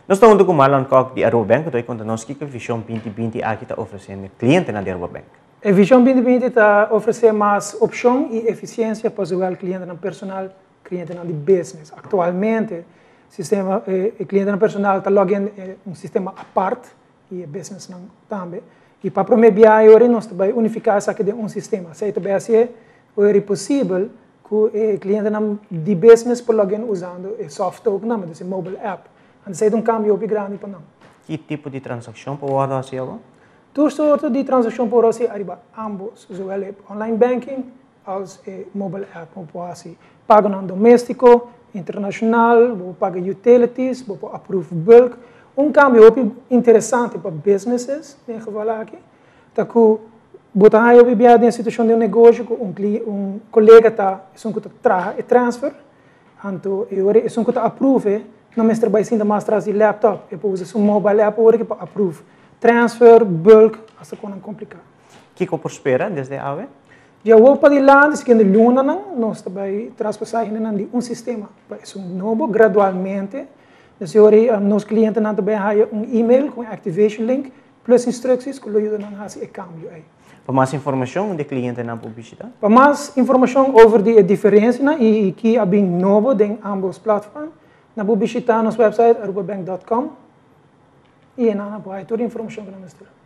Nós estamos com malan kok di Aruba Bank, então quando nós que visão 2020 aqui está oferecendo cliente na Aruba Bank. A visão 2020 está oferecendo mais opção e eficiência para o cliente no personal, cliente no business. Atualmente, sistema cliente no personal está login sistema à parte e business também. E para promediar agora nós também unificar essa aqui de sistema. Se também assim é possível que o cliente de business por login usando o software, não, mas mobile app. Então, é cambio bem grande para nós. Que tipo de transação pode fazer agora? Todas sortes de transação pode ser arriba ambos, zowel online banking als mobile app. Pode ser pago no doméstico, internacional, pago utilities, pode approve bulk. Cambio interessante para businesses, em geval aqui. Então, botar aí a em situação de negócio, colega está, é transfer, então eu approve, não me trabalho ainda mais atrás de laptop, eu posso usar mobile app para approve. Transfer, bulk, essa coisa é complicada. O que você espera desde a AVE? Já vou para lá, se quer luna nós também transpassamos de sistema, é novo gradualmente. Então, hoje nos clientes também têm e-mail com activation link, plus instruções que ajudam a fazer o cambio. Para mais informação, onde o cliente não pode visitar? Para mais informação sobre a diferença e que é bem novo em ambas plataformas, não pode visitar nosso website arubabank.com e não pode toda a informação que nós temos.